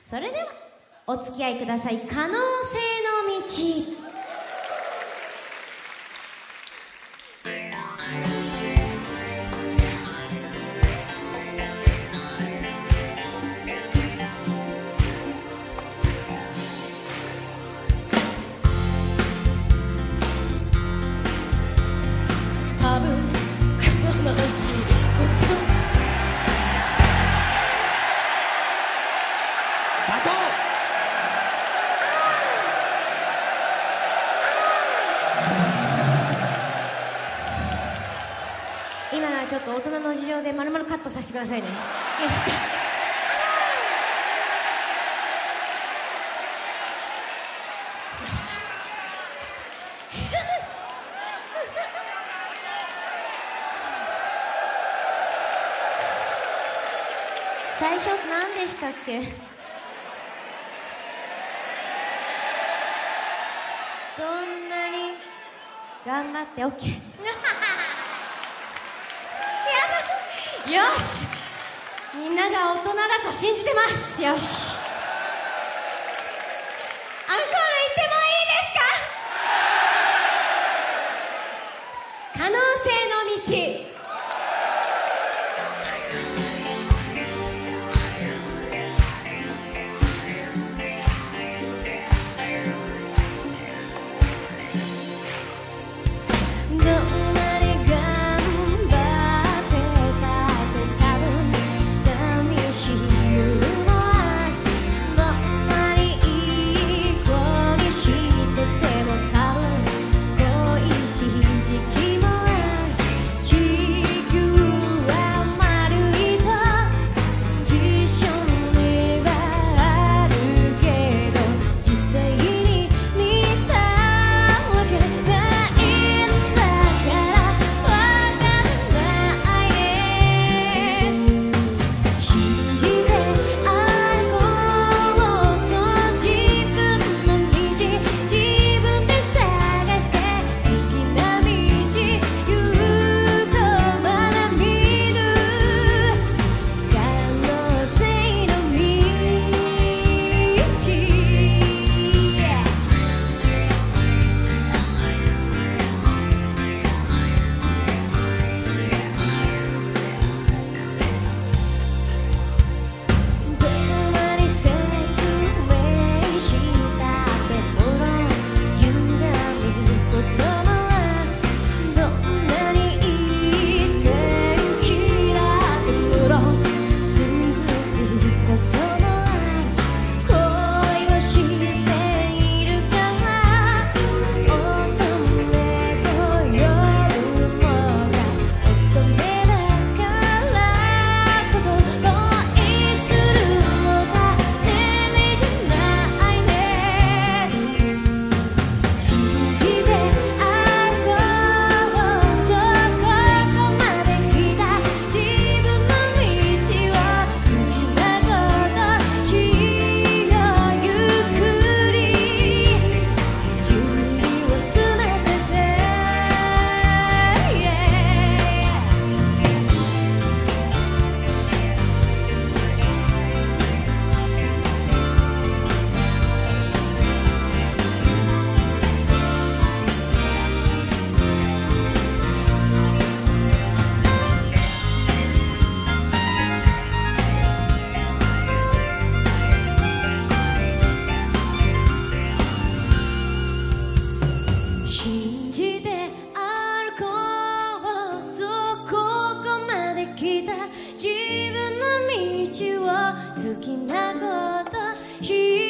それではお付き合いください。可能性の道。 多分悲しい社長今のはちょっと大人の事情で丸々カットさせてくださいね。いいですか？ よしよし最初何でしたっけ？どんなに頑張って OK よし、みんなが大人だと信じてます。よし、アンコール行ってもいいですか？可能性の道。信じて歩こう、そうここまで来た。自分の道を好きなことし